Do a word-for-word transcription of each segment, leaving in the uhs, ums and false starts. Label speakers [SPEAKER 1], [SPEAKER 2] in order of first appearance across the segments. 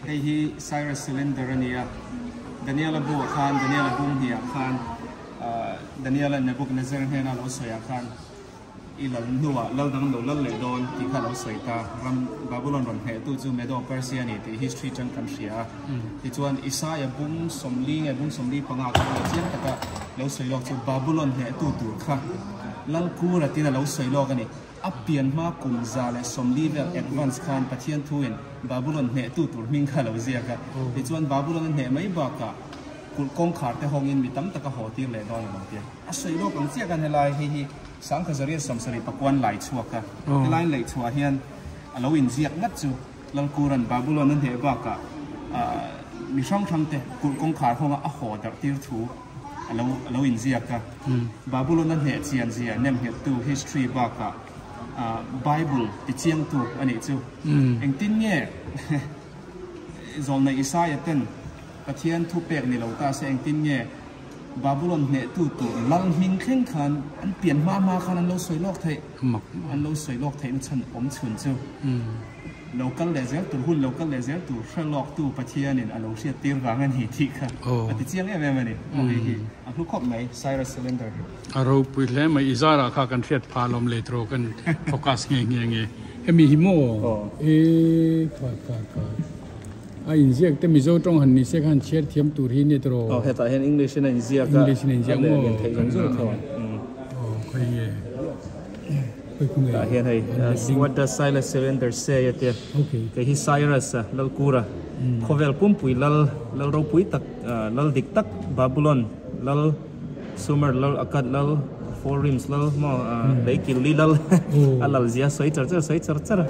[SPEAKER 1] ไอ้ที่ไซรัสซิลินเดอร์เนี่ยดานิเอลบัวคานดานิเอลบุ้งเหียคานดานิเอลเนบุกเนเซอร์เฮน่าเราสวยคานอีหลังนัวเราดังเราเล่นเลยโดนที่ข้าเราสวยตารำบาบิลอนรอนเหตุจู่เมโดเปอร์เซียนี่ที่ history จังกันเสียที่จวนอิสายบุ้งสมลีไงบุ้งสมลีปังอาตัวเจียนแต่ก็เราสวยโลกจู่บาบิลอนเหตุตู่ค่ะลังกูระที่เราสวยโลกนี่อัปเปลี่ยนมากกุมซาเลสมลีเวลแอดวานซ์คานปะเทียนทูอินบาบิลอนเหตุตู่มิงข้าเราเสียกันที่จวนบาบิลอนเหตุไม่บอกกะกุลกงขาดแต่ห้องอินมีตั้มตะกะหัวตีเลยโดนบางทีอ่ะสวยโลกอันเสียกันอะไรฮีฮีสังขจริยสมสริปกวนไหลชัวค่ะที่ไล่ไหลชัวเฮียนเราอินเสียงัดจูลังกูรันบาบิลอนนั่นเหตุบอกกะมีช่องทางเตะกุลกงขาดห้องอ่ะหัวดับตีร์ทูเราเราอินเสียกะบาบิลอนนั่นเหตุเสียนเสียเนมเหตุตู history บอกกะไบเบิลติเชียงตูอันนี้จูเองตินเนี่ยโซนในอิสราเอลเต้นประเทศทุกเปกนี่เราตาเสียงตินเนี่ยบาบิลอนเนี่ยตู่ตู่ลังหิงเข่งขันอันเปลี่ยนมามาขันอันเราสวยโลกไทยอันเราสวยโลกไทยนั่นฉันอมชุนเจ้าเราก็เลยเสียตู่หุ่นเราก็เลยเสียตู่เชื่อโลกตู่ประเทศนี่อันเราเสียตีร์รังอันหิที่ค่ะอันที่เจียงเอ็มเอ็มนี่โอ้ยอันทุกคนไหมไซรัสซิลินเดอร์
[SPEAKER 2] เราพูดแล้วไม่อิจฉาราคากันเทียดพาลมเลโทรกันโฟกัสเงี้ยเงี้ยเงี้ยเฮ้มีหิมะเอ๊ะค่ะค่ะค่ะอ่ะอินเดียแต่มีโจทย์หันนี่เสียกันเชียร์เทียมตูรีนี่ตรอ
[SPEAKER 1] อ๋อเหตุการณ์อังกฤษในอินเดียก็
[SPEAKER 2] อังกฤษในอินเดียโม่
[SPEAKER 1] ไทยยังสู้เขา
[SPEAKER 2] อ๋อใครเงี้ย
[SPEAKER 1] แต่เห็นไอ้ what does Silas Cylinder say เดียก็ที่ Cyrus อ่ะเรากูระเขาเวลปุ่มปุ๋ยเราเราเราปุ๋ยตักเราดิกตักบาบิลอนเราซูเมอร์เราอากาศเรา four rims เราหม้อได้กินลีเราอัลลอฮ์เสียสวยจัดจัดสวยจัดจัด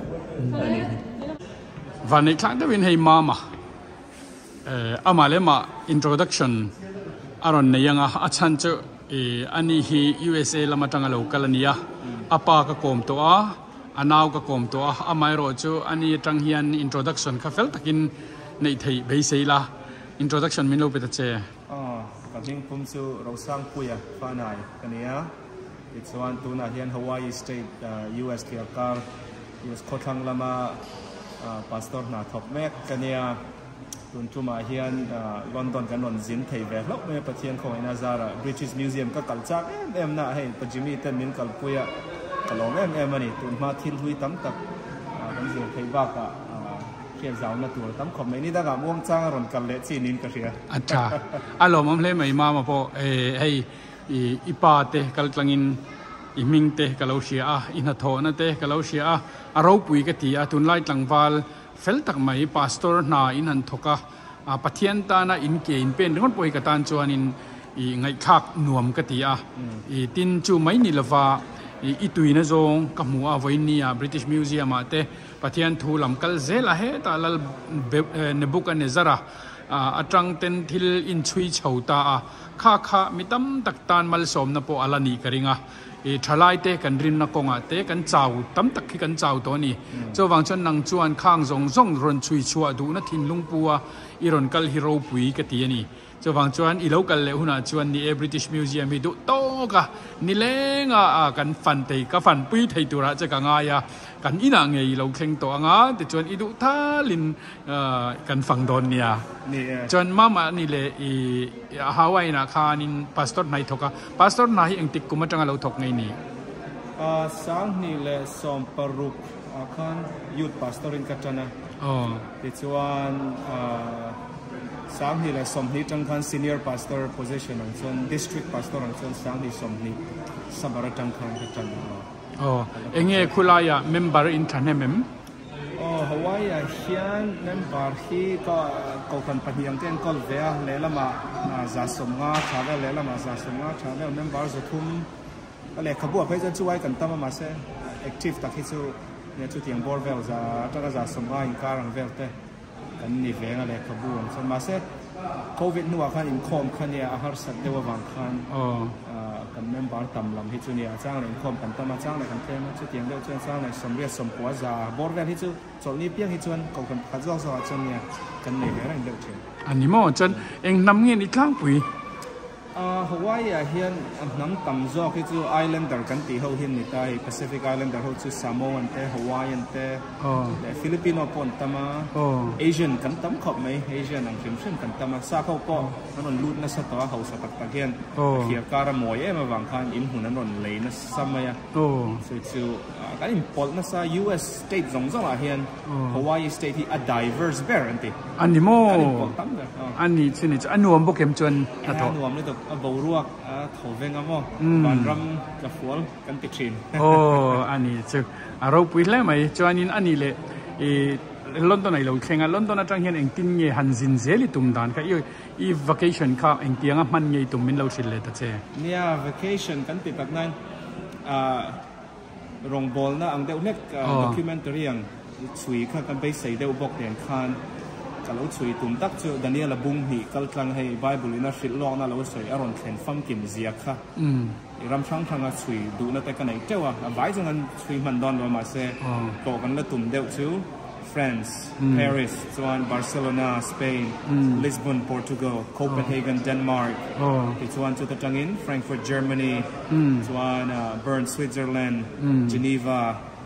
[SPEAKER 2] วันนี้ครั้งที่วินให้มามาเอ่ออามาเลมาintroductionอารมณ์ในยังอ่ะอาจารย์จะเอ่ออันนี้ที่ ยู เอส เอ ละมาตั้งเรากันนี่อ่ะอาปากก็กลมตัวอันนาวก็กลมตัวอาไม่รู้จูอันนี้ตั้งเฮียน introduction ข้าเฟลตักินในไทยเบสิละ introduction มิโนเปิดเจ
[SPEAKER 1] อ๋อกับที่ผมจะเราสร้างปุยอ่ะฟ้าไหนกันนี่อ่ะที่ส่วนตัวนั้นเฮียน Hawaii State เอ่อ ยู เอส ที่อาการ ยู เอส โคทังละมาพาสตอร์นาท็อปแม็กกันเนี่ยตุนจุมาเฮียนลอนดอนกันนนจินไทยเวลล์เมื่อประเทศของนาซาระบริติชมิวเซียมก็กัลจากเอ็มเอ็มน่ะให้ปัจจุบันเต็มมินกัลปุยกัลลองเอ็มเอ็มนี่ตุนมาทิลหุยตั้มตักกันจินไทยบ้ากะเขียนสาวนาตัวตั้มคอมเมนี่ตั้งแต่ม่วงจ้างรอนกัลเลจีนินก็เสีย
[SPEAKER 2] อาจารย์อารมณ์มันเลยไม่มามาพอเอ้ให้อีปาเตะกัลตังินอีมิงเตะกัลเอาเชียอินทโทนั่นเตะกัลเอาเชียอารมณ์ปุยกติอาตุนไล่ตังวาลเฟลตักไม่พาสตอร์นาอินหันทกะปะเทียนตานาอินเกอินเป็นคนป่วยกตันจวนินอีไงคักหน่วมกติอาอีตินจูไม่นิลวาอีตุยนะจงกับมัวไว้นี่อ่ะ British Museum มาเตปะเทียนทูลำกัลเซลาเฮตาลเนบุกันเนซาระอาจังเต็นทิลอินชุยเฉาตาข้าข้ามิตั้มตักตานมัลสมนโปอาลานีกริงอ่ะทลายเตกันรินนักกงอ่ะเตกันเจ้าตั้มตักขี้กันเจ้าตัวนี้เจ้าวังชนนังจวนข้างทรงทรงรนชุยชัวดูนัทินลุงปัวอีรอนกัลฮิโรปุยกตีนี่เจ้าวังชวนอีโลกัลเลหุนาชวนนี่เอบริติชมิวเซียมมีดูโตกะนี่เล้งอ่ะกันฟันเตกับฟันปุยไทยตัวละจะกังไงอ่ะกันอีนางเงยเราเข่งตัวงาแต่ชวนอีดูท่าลินกันฟังโดนเนี่ยจนมามานี่เลยอีฮาวายนะคานินพาสตอร์นายทกะพาสตอร์นายเองติดกุมาจังเราทกไงนี่
[SPEAKER 1] สังนี่เลยสมปรุกอาคารยุทธพาสตอรินกัจจนะที่ชวนสังนี่เลยสมนี่จังคัน senior pastor position ของชน district pastor ของชนสังนี่สมนี่สมบัติจังคันกัจจนะ
[SPEAKER 2] อ๋อเองเอคุลายะ member in ทันเฮม
[SPEAKER 1] อ๋อฮาวายอ่ะเฮียน member ที่ก็ก็คนปฏิยังเต้นก็เวียเลลมาจะสมงาชาเวลเลลมาจะสมงาชาเวล member จะทุ่มอะไรขบวนเพื่อจะช่วยกันตั้มมาเส active ตักที่ชูเนี่ยชูเตียงบอลเวลจะตั้งแต่จะสมงาอินการังเวลเต้กันนี่เวงอะไรขบวนส่วนมาเสโควิดนัวขันอินคอมขันเนี่ยอาหารสัตว์เดววังขันกันเมมเบอร์ต่ำลำที่ชูเนี่ยจ้างเลยอินคอมกันตั้มมาจ้างเลยกันเต้ชูเตียงเดียวชูจ้างเลยสมเรียสมกัวจะบอลเวลที่ชูจดนี้เพียงที่ชวนก็กันขัดจ้องสวัสดิ์ชนเนี่ยกันนี่เวงอะไรเดียวเช่น
[SPEAKER 2] อันนี้มั่วจนเองนำเงินอีกครั้งปุ๋ย
[SPEAKER 1] Hawaii อ่ะเฮียนน้ำต่ำจอกที่จู่ Islander กันตีเขาเฮียนนี่ได้ Pacific Islander เขาจู่ Samoan เต้ Hawaiian เต้แต่ฟิลิปปินส์ปนตมา Asian กันตั้มขอบไหม Asian อังกฤษซึ่งกันตั้มซาเขาก็นั่นลุ่นนั่นสตอเขาสตักตะเกียนเขียการมวยมาบางครั้งอินหุ่นนั่นเลยนั่นซ้ำไหมอ่ะส่วนจู่การอินพอร์ตนั่นซา U S state สองสองอ่ะเฮียน Hawaii state ที่ a diverse bear อันที่
[SPEAKER 2] อันนี้โมอันนี้ชื่อนี่อันนวมโปรแกรมจวน
[SPEAKER 1] อันนวมนี่ตัวบรวกถอเวงอ่ะมั้งบานรำกับฟัวกันติดชิน
[SPEAKER 2] โอ้อันนี้ชื่อเราพูดแล้วไหมจวนนี้อันนี้เลยอีลอนดอนไหนเราแข่งอ่ะลอนดอนจังเห็นเองตินเงี้ยฮันซินเซลิตุ่มดานค่ะอีอี vacation ค่ะเองเตียงอ่ะมันเงี้ยตุ่มมินเราชิลเลยแต่เจ้
[SPEAKER 1] เนี่ย vacation กันติดแบบนั้นอ่าโรงบอลนะอังเดียวเนี่ยด็อกิเมนต์เรียงช่วยค่ะกันไปใส่เดียวบอกเรียนคานก็เราช่วยตุ่มตักช่วยดานิเอลบุ้งหีก็กลางให้ไบเบิลน่ะสิลองนะเราช่วยอารอนเทนฟังกินเสียค่ะรำช่างทางช่วยดูนะแต่กันไหนเจ้าอ่ะไว้จังนั้นช่วยมันดอนเรามาเซ่ต่อกันแล้วตุ่มเดียวช่วยFrance, Paris, Swan, Barcelona, Spain, Lisbon, Portugal, Copenhagen, Denmark, Swan to the Tangin, Frankfurt, Germany, Swan, Bern, Switzerland, Geneva,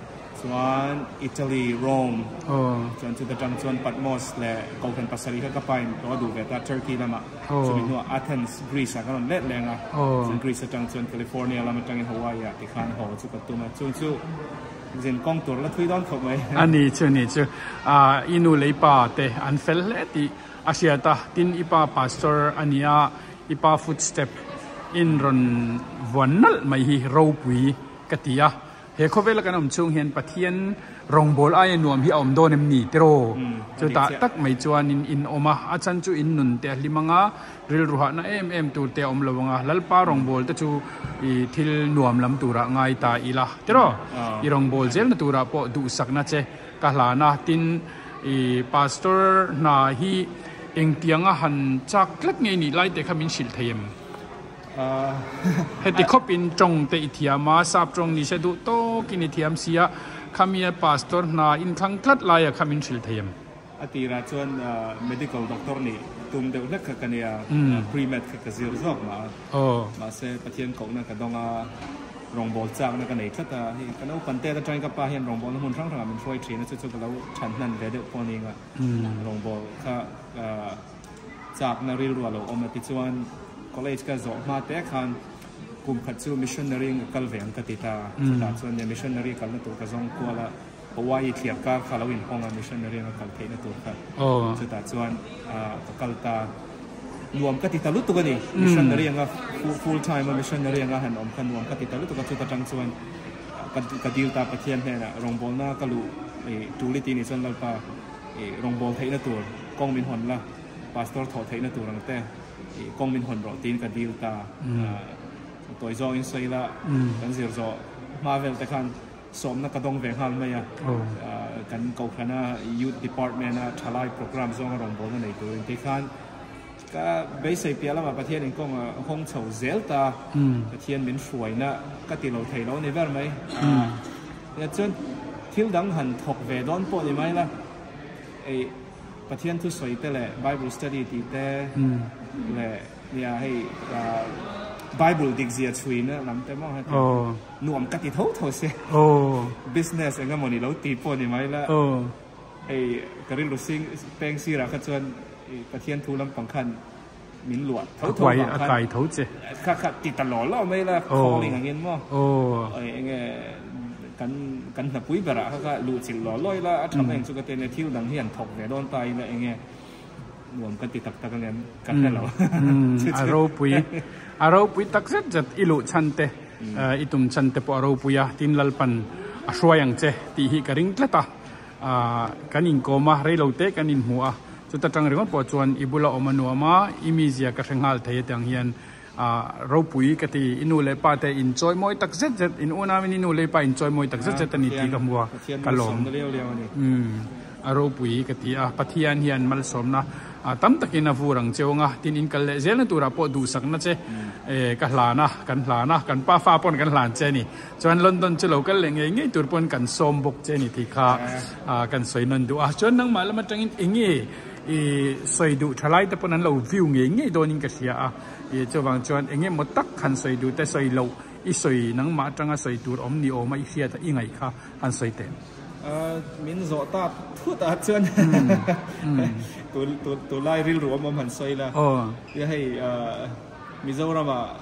[SPEAKER 1] Swan, Italy, Rome, Swan to the Tang, Swan, Patmos, le Golden Pasari, Kapain, Rodu, Veta, Turkey, Lama, Swan, Athens, Greece, I can't let Lenga, Swan, Greece, Tang, Swan, California, Lama, Tang, Hawaii, Tikan, Ho, Sukatuma, Swan, Swan. เรียนกองตัวแล้วคุยด้านเขาไหม
[SPEAKER 2] อันนี้ชื่อนี่ชื่ออ่าอินูเลยป่าแต่อันเฟลเลติอาเซียตาตินอีป่าพาสเตอร์อันนี้อีป่าฟุตสเต็ปอินรอนวันนั่นไม่ฮีเราปุยกติยาเฮเขาเวลกันอมช่วงเห็นปะเทียนรองบอลไอ้หนวมที่อมโดนมนีเตโรจุดตักไม่จวนอินอินอมาอาจารย์จูอินนุนเตะลิมังอาเรื่องรูหะนะเอ็มเอ็มตัวเตะอมลวงอาลัลปารองบอลแต่จูอีทิลหนวมลำตัวระง่ายตาอีละเตโรอีรองบอลเจลนตัวระพอดูสักนะเจกะลานะตินอีพาสเตอร์นาฮีเอ็งเตียงอาหันจากเล็กไงนี่ไล่เตะขมิ้นชิลเทียมเฮติคบินจงเตอิเทียมาซาบจงนี่เสดูโตกินอิเทียมเสียขมิ้นพาสเตอร์นาอินคลังคลัดไล่ขมิ้นชิลเทียม
[SPEAKER 1] อติราชวน medical doctor นี่ตุ้มเดียวนักกันเนี่ย pre-med กับ zero job มามาเสปะเทียนของนักกระดองรองบอลจากนักกันไหนก็แต่ที่กันเอาปันเตะแต่ใจกับปาเห็นรองบอลหุ่นช่างทางมันช่วยเทรนนะจุดๆแล้วฉันนั่นเด็ดพอนี้ก็รองบอลก็จากนาริรัวเราเอามาติดชวนcollege ก็จบมาแต่คันกลุ่มขัดสู้ missionary กัลเวียงกติตาแต่ส่วนใหญ่ missionary กัลนั่นตัวกระจงกัวละเพราะว่าอีเทียบกับคาร์ลวินห้อง missionary กัลเทนั่นตัวครับแต่ส่วนกัลตารวมกติตาลุตัวนี้ missionary ก็ full time missionary ก็หันอมกันรวมกติตาลุตัวก็จุดจังส่วนกติตาประเทียนแห่นะรองบอลน่าก็รู้จูลิตีนี่ส่วนเราปารองบอลเทนั่นตัวกองมินหอนละพาสตอร์ถอดเทนั่นตัวนั่งแต่กองมินหอนรอตีนกับดิลตาตัวจออินไซละกันเสียจอมาเวลแต่คันสมนักกระดงเวงฮัลไม่อะกันเก่าขนาด youth department นะทลายโปรแกรมส่งรองบอลนั่นเองตัวที่คันก็เบสเปียแล้วมาประเทศเองก็ห้องเฉาเซลตาประเทศเป็นสวยนะก็ติเราไทยเราในแบบไหมเนี่ยจนทิลดังหันถกเวดอนปอได้ไหมล่ะไอประเทศทุกสวยแต่แหละ Bible study ตีแต่แหละเนี่ยให้ Bible ดิกเซียช่วยนะลำแต่มองให้หน่วมกติเท่าเท่าเสีย business เองก็มันนี่เราตีปอได้ไหมล่ะไอ้กระดิ่งลูกซิงแปลงซีราขจรประเทศทูลำปังคันมินหลวด
[SPEAKER 2] เขาถอยอากาศเท่าเจ้
[SPEAKER 1] ข้าข้าติดตลอดแล้วไม่ละคอลิงอย่างเงี้ยมั้งไอ้เงี้ยกันกันหนับปุ๋ยแบบอะข้าลูจิลล้อลอยละทำให้สุกเตนทิวดังที่ยันถกแหวนโดนตายละไอ้เงี้ยรวมกันติดตักตักกันกันได้แล้ว
[SPEAKER 2] อารมณ์ปุ๋ยอารมณ์ปุ๋ยตักเสร็จจัดอิลุชันเตอิตุมชันเตปอารมณ์ปุ๋ยตินลัลปันอช่วยอย่างเจตีหิกระริงเกลตากันอินโกมาเรลเตกันอินหัวจุดตั้งเรื่องปวดจวนอิบุลาอมานัวมาอิมิเซียกระเชงฮัลเทียงเฮียนเราปุ๋ยกติอินูเลปาเตอินจอยมวยตักเซตเซตอินอุนามินอินูเลปาอินจอยมวยตักเซตเซตนิติกับมัวกะลอมอืมเราปุ๋ยกติอ่ะปะเทียนเฮียนมัลสมนะ à tắm tất nhiên là phù rằng chiều ngà tin in cái lệ dễ là tụ ra bộ đủ sắc nó chứ cái là na cái là na cái pa pha pon cái là chứ nè cho nên London chứ lâu cái lệ nghe nghe tụ pon cái xôm bốc chứ nè thì khá à cái soi nón đủ à cho nên mà là mà trong in nghe soi đủ thay lại tậpนั้นเรา view nghe ngheโดนยิ่งcái gìอ่ะcho vàng cho nên nghe một tắc hành soi đủแต่ soi lâu ít soi năng mà trong cái soi đủ ông nhiều mà ít kia thì ít ngày khá hành soi tiền
[SPEAKER 1] mình rõ ta thua ta chânตัวตัวตัวไล่ริลรัวมันหันซอยละยังให้มิโซรามา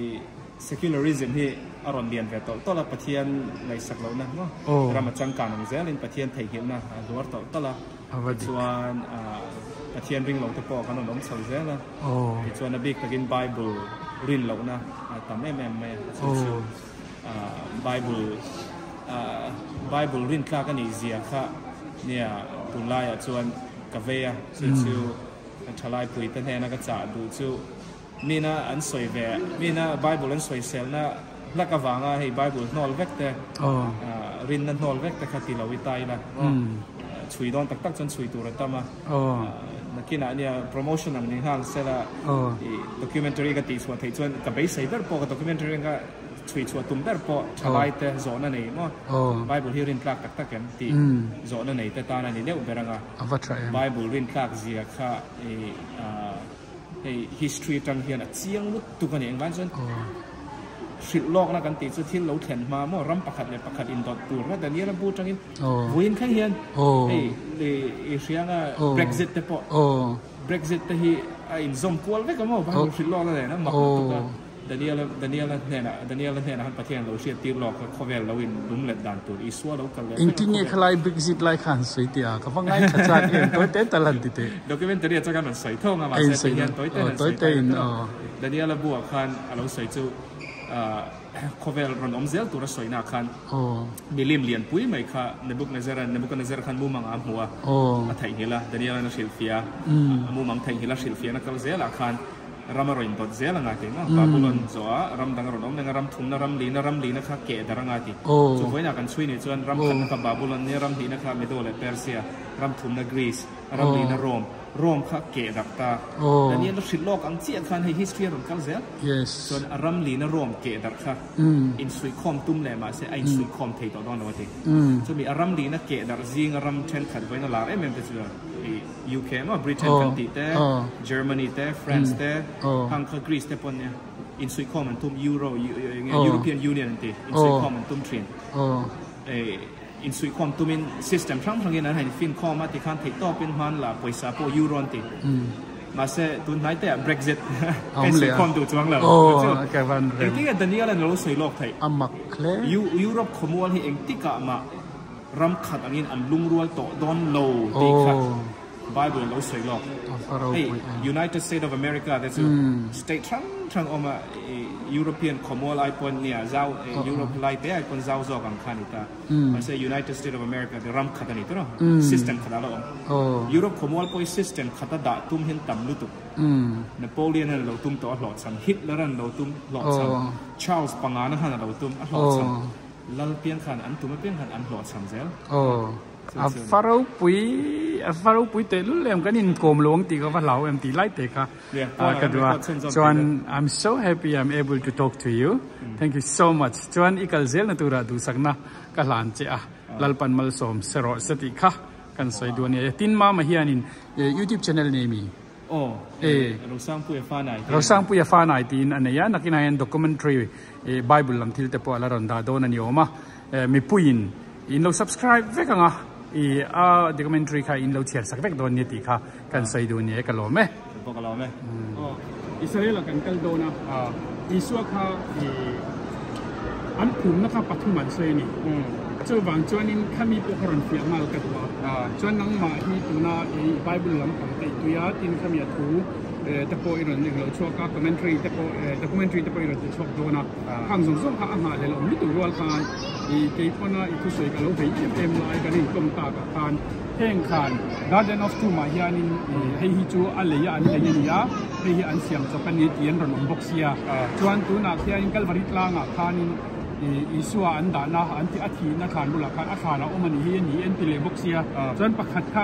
[SPEAKER 1] secularism ที่อารมณ์เดียนแบบต่อต่อละประเทศในสักเหล่านั้นว่าเรามาจังการของเซลินประเทศไทยเห็นนะดูว่าต่อต่อละส่วนประเทศริงหลงตะปอกันน้องสาวเซละส่วนนับบิกตะกินไบเบิลรินหลงนะตามแม่แม่แม่ไบเบิลไบเบิลรินคลากันอีเซียค่ะเนี่ยตุลายส่วนกาเวียชิวชิวทลายปุ๋ยตั้งแต่นักจ่าดูชิวมีน่าอันสวยแบบมีน่าไบเบิลอันสวยเซลน่าลักกะวังอ่ะให้ไบเบิลนอลเวกเตอรินนั่นนอลเวกเตอขัดที่เราวิจัยละช่วยดอนตักตักจนช่วยตัวเราตั้มอ่ะนักกินอ่ะเนี่ยโปรโมชั่นอันนี้ห้างเสร็จละด็อกิวเมนทารีก็ตีส่วนที่ส่วนกับเบสไซเบอร์พอกับด็อกิวเมนทารีก็ช่วยช่วยตุ้มเบอร์พอทลายแต่โซนนั่นเองมั้งไบเบิลที่รินคลากตักตักกันตีโซนนั่นเองแต่ตอนนั้นเนี่ยอุปรังอ่ะไบเบิลรินคลากเสียค่ะไอ้ไอ้ history จังเฮียนอ่ะเจียงลุกตุกันเองบ้านส่วนสิลอกนะกันตีสุดที่เราเห็นมาเมื่อรำประคัดเลยประคัดอินดอร์ตูร์แต่นี้เราพูดจังอินวินแค่เฮียนไอ้ไอ้เสียงอ่ะ Brexit แต่พอ Brexit แต่ที่ไอ้ซอมกัวเลยก็มั่วบ้านเราสิลอกอะไรนะมักตุกันแต่นี้เราแต่นี้เราเนี่ยนะแต่นี้เราเนี่ยนะประเทศเราเสียตีหลอกเขาเวลเราอินดุมเล็ดดันตัวอีสัวเรากันเลย
[SPEAKER 2] จริงๆเนี่ยคลาย Brexit ไล่ขันสวยตีอ่ะเขาฟังง่ายขจัดเองตัวเต้นตลอดติด
[SPEAKER 1] ด็อกิวเมนทารีจะกันมันใส่ท่องอ่ะมาใส่เฮียนตัวเต้นตัวเต้นแต่นี้เราบวกกันเราใส่จู่เขาเวลรอนอมเซลตัวเราสวยนักขันมีลิมเลียนปุ้ยไหมค่ะในบุกในเซรันในบุกในเซรันขันมูมังอามหัวไทยเฮล่าเดี๋ยวนี้เราในเชลฟียมูมังไทยเฮล่าเชลฟียนักเซลล์ขันรำรอยน์ตัวเซลล์งาตินะบาบูลอนจ้ารำดังรอนอมเนี่ยรำทุ่มนะรำลีนะรำลีนะคะเกดารงาติส่วนไว้นักกันช่วยเนี่ยส่วนรำขันกับบาบูลอนเนี่ยรำลีนะคะเมโดเลเปอร์เซียรำทุ่มนะกรีซรำลีนะโรมโรมค่ะเกดักตาแต่เนี่ยเราสิโลกอังเจียนขันให้ history ของกันเสียส่วนรำลีนะโรมเกดักค่ะอินสุยคอมตุ้มเลยมาเสียอินสุยคอมเทต่อดอนเราทีส่วนมีรำลีนะเกดักซิงรำเทนขัดไว้นั่นแหละเอ็มเอ็มเป็นส่วนยูเคมั้งบริเตนกันตีแต่เยอรมนีแต่ฝรั่งแต่ฮังการีสแต่ปนเนี่ยอินสุยคอมมันตุ้มยูโรยูโรเปียนยูเนียนตีอินสุยคอมมันตุ้มทรีนอินสุยคอมตุ้มินซิสเต็มทั้งทั้งนี้นั้นให้ฟินคอมมาที่คันที่ต่อเป็นมันละปอยซาโปยูโรนตีมาเสตุนไหนแต่ Brexit เป็นสุยคอมดูจังเลยโอ้แกวันเรื่องที่อันนี้อะไรเราสวยโลกไทย
[SPEAKER 2] อามักเคล
[SPEAKER 1] ยูยูโรปขโมยให้เองที่กะมารำขัดอันนี้อันลุงรัวโตดอนโลตีขัดไบเบิลเราสวยโลกเฮ้ United States of America แต่สุด state ทั้งทั้งออกมายุโรเปียนขโมยไอปอนเนี่ยเจ้ายุโรปไล่แต่ไอปอนเจ้าจอกันขันนี่ตามาเส United States of America แต่รำขัดอันนี้ตัวเนาะ system ขัดอะไรอ่ะยุโรปขโมยไป system ขัดด่าตุ้มเห็นต่ำลุตุนโปเลียนเราตุ้มตัวหลอดซ้ำฮิตเลอร์เราตุ้มหลอดซ้ำชาร์ลส์ปังงานนั่นเราตุ้มหลอดซ้ำลัลเปียนขันอันตุ้มเปียนขันอันหลอดซ้ำเซล
[SPEAKER 2] อ่ะฟาร์ปุยอ่ะฟาร์ปุยเตลุเล่มกันอินโกมหลวงตีก็ว่าเราเอ็มตีไล่เตะค่ะอ่ะก็ดูว่าจวน I'm so happy I'm able to talk to you thank you so much จวนอีกเซลนั่นตัวเราดูสักนะก็หลานเจ้าลัลปันมัลสมเสรอสติค่ะกันสวยดูเนี่ยตินมามาเฮียนิน YouTube channel นี้มี
[SPEAKER 1] โอ้เออเราสร้างปุยฟ้าไหน
[SPEAKER 2] เราสร้างปุยฟ้าไหนตีนอันนี้นักกินอาหาร documentary เอ่อ Bible ลำที่เตปอลารันดาโดนันยอมาเอ่อมีปุยนอินเรา subscribe เวกังอ่ะอีอ่า documentary ค่ะอินเราเชียร์สักเวกโดนเนี่ยตีค่ะกันใส่ดูเนี่ยกันหรอไหม
[SPEAKER 1] บอกกันหรอไหม
[SPEAKER 2] อ๋ออิสราเอลกันกันโดนะอ่าอิสราเอลค่ะอีอันคุ้มนะครับปัจจุบันเซนี่就往专人看咪不可能变嘛个多啊，专人嘛去读那诶 Bible 两本诶，对啊，听看咪图诶，得播一轮那个错个 documentary 得播诶 documentary 得播一轮就错多那，看上上看下来了，咪读ว่า看อีเกี่ยวนะอีทุสวยกับเราไปเอ็มไลน์กันนี่กลมตากับการแข่งขัน Garden of Two มาเฮียนินให้ฮิจูอะไรยาอันนี้ยาให้ฮิอันเสียงจะเป็นเตียนรอนบ็อกเซียจวนตัวนักเฮียนินกัลวาริตลางอ่ะคานินอีสัวอันดานะอันที่อาทิตย์นักขันบุลขันอาคารเราอมันเฮียนี่อันที่เลบ็อกเซียจวนประคัดค่ะ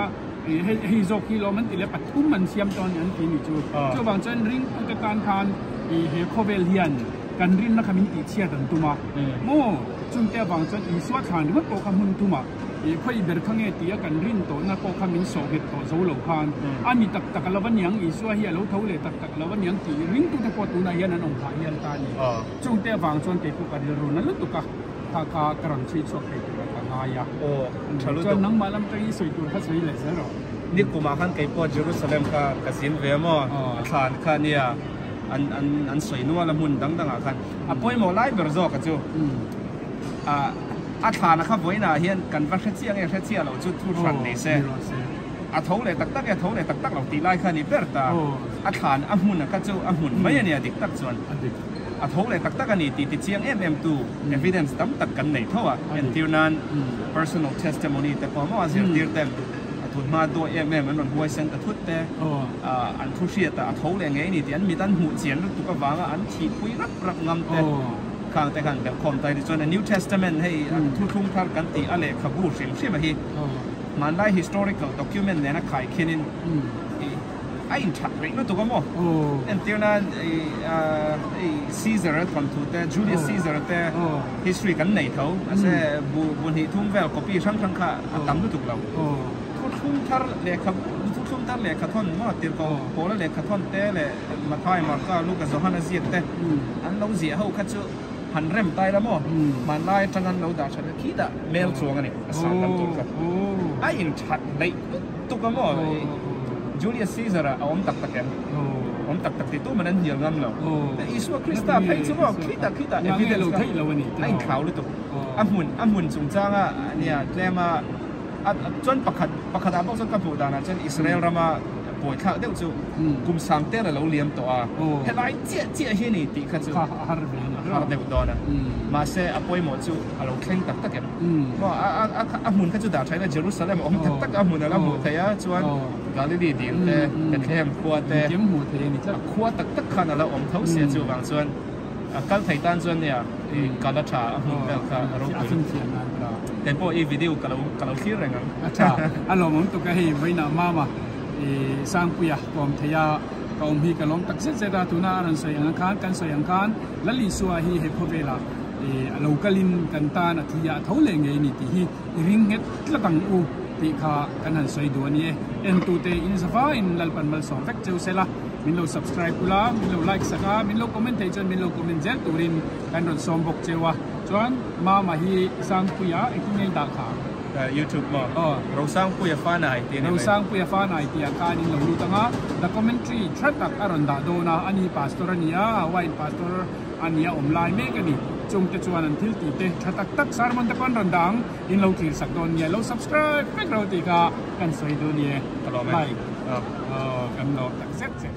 [SPEAKER 2] ให้ให้โจกิโลมันติดแล้วปัดทุ่มมันเสียมตอนนั้นกินอยู่จู่จู่บางจนริงอุกการทานอีเฮโคเวลเฮียนกันรินนักมินติเชียตันตุมาโม่จุนเตบางจนอีสวัสดิ์ทานมันโตคำมุนตุมาอีพ่ออีเบอร์คังเอตีกันรินโตนักโตคำมินโซเกตโตโซโลพานอันนี้ตักตักละวันยังอีสวัสดิ์เฮียเราเท่าเลยตักตักละวันยังตีริงตุตะโกตุนายนันองค์พาเฮียนตานีจุนเตบางจนเตตุกันรุนนั่นลุตุกะถ้ากากรังชีชกเตตุกันงายะโอ้จนนังมาลำตีสวยตัวข้าสวยเลยเสียหรอ
[SPEAKER 1] นี่กูมาขันไก่ปอเยรูซาเล็มค่ะกสินเวมอขานค่ะเนี่ยอันอันอันสวยนัวละมุนดังดังอ่ะคันอ่ะพอยหมอไล่เบอร์โซกันจูอ่าอาคารนะครับไว้น่ะเฮียนกันวัดเชียงเองเชียงเราจุดทุรันนี่เซ่อาทงเลยตักตักอาทงเลยตักตักเราตีไล่คันนี่เปิดตาอาคารอาหุ่นนะครับจูอาหุ่นไม่เนี่ยดิกตักส่วนอาทงเลยตักตักกันนี่ตีติเชียงเอ็มเอ็มตู evidence ตั้มตักกันไหนเท่าอ่ะเป็นที่นั้น personal testimony แต่พอมาเสียดีเต็มทุนมาตัวเอ็มเอ็มมันมันบวยเซนกระทุดแต่อันทุเรียแต่อาทงเลยไงนี่ที่อันมีตั้งหูเจียนตุกวางอันทีคุยรับรับงำแต่ข้างแต่ข้างแบบคอมไตในส่วน New Testament ให้ทุกทุ่งทัดกันตีอะไรขบูเสียงใช่ไหมฮีมันได้ historical document เนี่ยนะขายแค่นี้ไอ้ชัดเลยนู่นตัวก็มั่วเอ็นเตียวนั้นไอ้ไอ้ Caesar ทำถูกแต่ Julius Caesar แต่ history กันไหนเขาอาจจะบุบุญที่ทุ่งแวว copy ช่างช่างข้าตั้มนู่นถูกเราทุกทุ่งทัดเลยครับทุกทุ่งทัดเลยขัดท่อนมั่วเตียวก็โผล่เลยขัดท่อนแต่เลยมาท้ายมาก็ลูกกับสหันเสียแต่อันเราเสียเขาคัดจูหันเริ่มตายแล้วมั้งมันไล่จังงันเราด่าฉันคิดอะเมลช่วงนี้สามกันตัวกันไอ้ยังชัดเลยตัวก็มั้งจูเลียสซีซาร์เอาอมตักตะแกนอมตักตะที่ตัวมันนั่นเหี่ยวงั้นแล้วแต่อิสวาคริสต์ให้ชั่วโมงคิดอะคิดอะเอวิเดนส์กันไอ้ข่าวเลยตัวอัมหุ่นอัมหุ่นจงจ้างอะเนี่ยเรียกมาจนประคัดประคัดอาบอกสักกับผู้ดานะจนอิสราเอลรามาป่วยข้าวเดี๋ยวจูกุมสังเตอร์เราเลี้ยงตัวเฮ้ยไอ้เจี๊ยเจี๊ยเฮนี่ตีข้าจูฮาร์เดฮาร์เดวดอนะมาเซ่อป่วยหมดจูเราเข่งตักตักกันว่าอ่ะอ่ะอ่ะอ่ะหุ่นข้าจูด่าใช้ในเยรูซาเล็มอมตักตักอ่ะหุ่นแล้วหมดเทียจวนกาลิดีดีแต่แต่เข้มขวดแต่ขวดตักตักขันแล้วอมเท้าเสียจูบางจวนกัลไทตันจวนเนี่ยกัลชาหุ่นแบบข้าเราแต่พออีวิดีโอกัลกัลคิดอะไรงั้น
[SPEAKER 2] ใช่อันเราผมตุกให้ไว้หน้ามามาสร้างปุยะกอมเทียกอมฮีกันล้มตักเสร็จแล้วตุนาอันสวยงามกันสวยงามและลิสัวฮีเฮพเวลาเรากลินกันตาณที่ยาเท่าเลงไงนี่ที่ริงเฮ็ดละตังอูที่ข้ากันหันสวยดวนี่เอ็นตูเตอินสฟ้าอินลัลปันมัลสองแฟกเจ้าเสละมินเรา subscribe กุลามินเรา like สักมินเรา comment ให้จนมินเรา comment เจตุรินกันรถสมบกเจวะจวนมามาฮีสร้างปุยะอีกที่ดักขา
[SPEAKER 1] YouTube มาเราสร้างปุยฟ้าในที่
[SPEAKER 2] นี่เราสร้างปุยฟ้าในที่อาการนี้เราดูตั้งอ่ะ documentary ชัดตักอรันดาโดนะอันนี้พาสตอร์นี่อ่ะว่าอินพาสตอร์อันนี้อมไลน์เมกันนี่จงจะชวนนันทิลตีเตชัดตักตักสารมันตะกอนรันดังอินเราคลิกสักโดนเนี่ยเรา subscribe ไม่เราตีกากันสวยดูเนี่ยไลค์เออกันเราตักเสร็จเสร็จ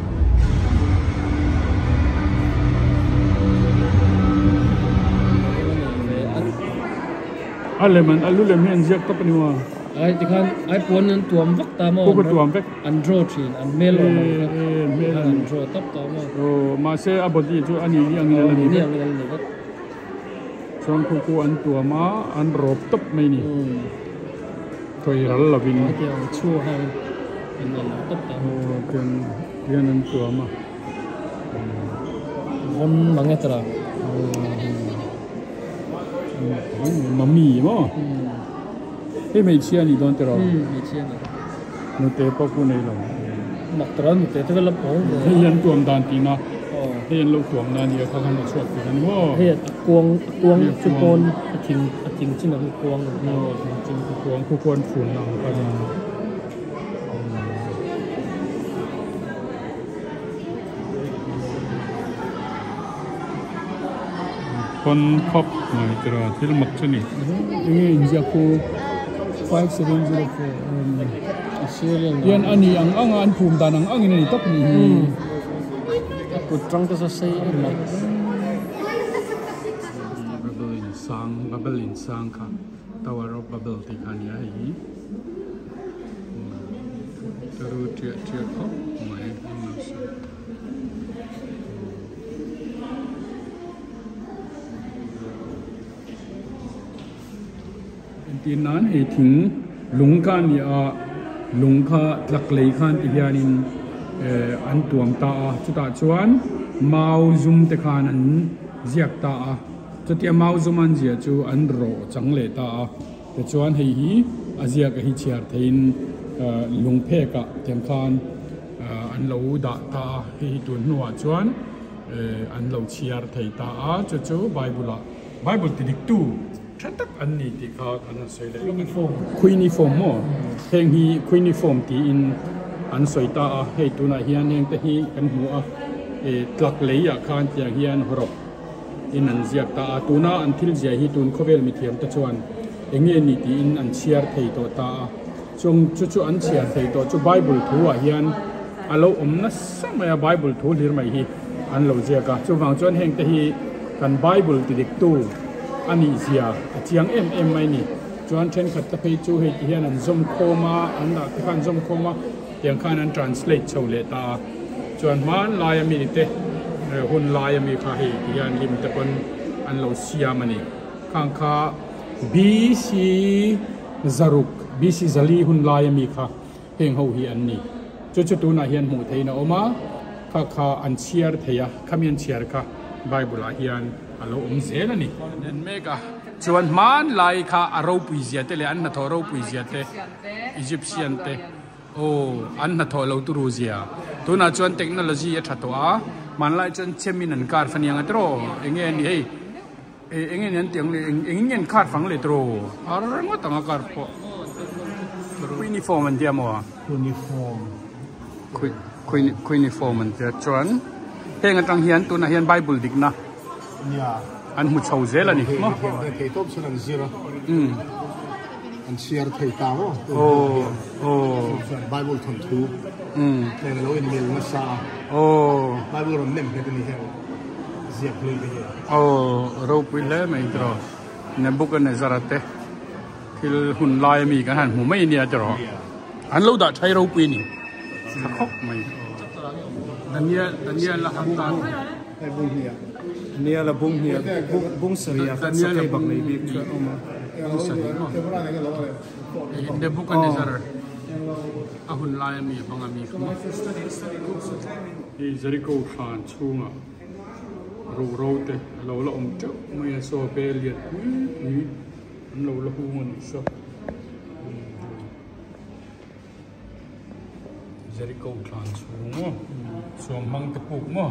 [SPEAKER 2] อะไรมันอะไรเรื่องนี้เยอะก็เป็นว่า
[SPEAKER 3] ไอ้ที่ขันไอ้ปนนั้นตัวมักตามอง
[SPEAKER 2] ก็ตัวมัก
[SPEAKER 3] อันโดรชีนอันเมลอนเมลอนโดรตับตามอง
[SPEAKER 2] โอ้มาเสียอบดีจู่อันนี้ยังไงล่ะนี่
[SPEAKER 3] ยังไงล่ะครับ
[SPEAKER 2] ช่วงคู่อันตัวมาอันรบตับไม่นี่ถอยรัลลบิน
[SPEAKER 3] เดี๋ยวชั่วให้เป็นอันตับตาม
[SPEAKER 2] โอ้เป็นเรื่องนั้นตัวมา
[SPEAKER 3] คนบางอย่างตระ
[SPEAKER 2] มัมมี่มั้งเฮ้ยไม่เชื่อนี่โดนเตะเรา
[SPEAKER 3] ไม่เชื่อนี่
[SPEAKER 2] โนเตะปอกคนนี้เรา
[SPEAKER 3] หมักตระโนเตะที่เราพูด
[SPEAKER 2] เฮ้ยยันตัวมันตีนะเฮ้ยยันลูกตัวมันนี่เขาทำมาชดกันว่า
[SPEAKER 3] เฮ้ยกวงกวงจุโกนจริงจริงจริงนะคือกวง
[SPEAKER 2] โอ้จริงจริงคือกวงคือกวนฝุ่นเราก็จะคนพบหน่อยตระที่เราหมักชนิด
[SPEAKER 3] นี่จะคูfive seven zero four
[SPEAKER 2] ยันอันนี้อังอังอันภูมิดานังอังนี่ตับนี่
[SPEAKER 3] กูตรังก็จะใช้อันนั้น
[SPEAKER 2] บับเบิ้ลสังบับเบิ้ลสังค่ะตัวเราบับเบิ้ลที่ขันยัยตัวรู้เทียเทียเขาไม่ตีนั้นให้ถึงหลงกันเนี่ย lung kha tlak lei khan ti hianin an tuam ta chu ta chuan mau zum te khan an ziak ta chu tia mau zum an zia chu an ro chang le ta te chuan hei hi azia ka hi chiar thein lung phe ka tiam khan an lo da ta hi tun nuwa chuan an lo chiar thei ta a chu chu bible bible ti dik tu than tak an ni ti kha an soi le uniform uniform mo heng hi uniform ti in an soi ta a hei tu na hian heng te hi kan hu a e tlak lei ya khan tiang hian horop in an ziak ta tu na an thil zia hi tun khovel mi thiam ta chuan enge ni ti in an chiar thei to ta chung chu chu an chiar thei to chu bible thu a hian alo om na samaya bible thu lir mai hi an lo zia ka chu wang chuan heng te hi kan bible ti dik tu ani zia chiang em em mai ni chuan then khat ta phei chu hei ti hian an zum khoma an da ti khan zum khoma tiang khan an translate chho le ta chuan man lai mi te hun lai mi kha hi ti hian lim te kon an lo sia mani khang kha B C Zaruk B C Zali hun lai mi kha heng ho hi an ni chu chu tu na hian mu theina oma kha kha an chiar theya khamian chiar kha bible a hian alo um zel ani nen mega chuan man lai kha aro pui zia te le an na tho ro pui zia te Egyptian te o an na tho lo tu ru zia tu na chuan technology a thato a man lai chuan chemin an kar faniang atro enge ni hei enge nen tiang le enge nen khat phang le tro arang tanga kar po uniform an dia mo
[SPEAKER 3] uniform
[SPEAKER 2] uniform an dia chuan heng atang hian tu na hian bible dik na
[SPEAKER 3] ya
[SPEAKER 2] an mu chho zel ani mo
[SPEAKER 3] ke top sun an zero
[SPEAKER 2] um
[SPEAKER 3] an share thei ta mo
[SPEAKER 2] oh oh
[SPEAKER 3] bible thon thu
[SPEAKER 2] um
[SPEAKER 3] le lo in mil na sa
[SPEAKER 2] oh
[SPEAKER 3] bible ron nem ke ni he zia play be
[SPEAKER 2] oh ro pui le mai tro ne book ne zarate thil hun lai mi kan han mu mai ni a tro an lo da thai ro pui ni khok mai dania dania la han ta
[SPEAKER 3] ai bung hi
[SPEAKER 1] Dania la bung hi bung bung saria
[SPEAKER 2] Dania la
[SPEAKER 1] bang nei bi
[SPEAKER 2] oma in the book ne zar a hun lai mi bang mi khma i Jericho khan chunga ro ro te lo lo om chu mai so pe liet ni lo lo hu ngon so Jericho khan chunga so mang te puk mo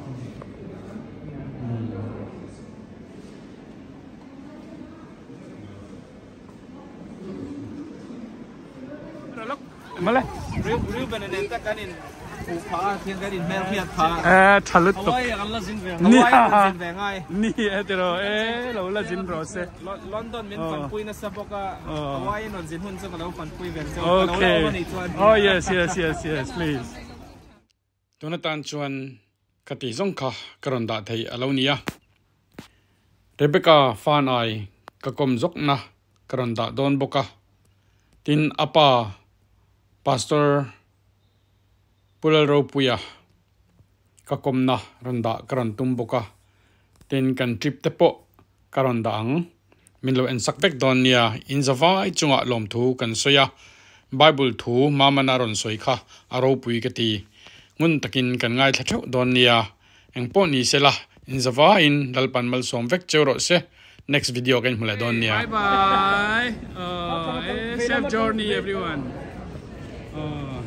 [SPEAKER 2] Malay.
[SPEAKER 1] Real real Benedetta kanin phá thiên cái đình mẹ phiệt phá.
[SPEAKER 2] Eh, thalut to.
[SPEAKER 1] Ôi, anh là dính về. Ôi, anh dính về ngay.
[SPEAKER 2] Ni etero eh lo la jin rose.
[SPEAKER 1] London min fan pui na sa boka. Ôi, nó dính hun sa kalau fan pui về.
[SPEAKER 2] Okay. Oh yes yes yes yes please. Tunatan chuan kati zong kha karon da thei alonia. Rebecca fan ai ka kom zok na karon da don boka. Tin apa Pastor Pularo Puya kakomna ronda karon tumboka tin kan trip te po karon daang minlo en sakbek don nia inzawa ichunga lom thu kan soya Bible thu mamana ron soi kha aro pui kati ngun takin kan ngai thathu don nia engpo ni sela inzawa in dalpan mal som vek chero se next video kan mula don nia bye bye uh, safe journey everyone Uh,